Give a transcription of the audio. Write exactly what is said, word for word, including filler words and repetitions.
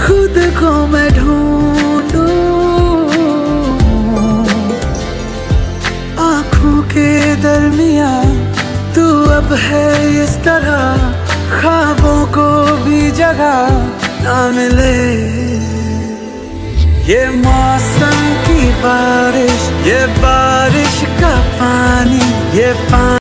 खुद को मैं ढूंढूं, आँखों के दरमिया तू अब है इस तरह, ख्वाबों को भी जगह ना मिले। ये मौसम की बारिश, ये बारिश का पानी, ये पानी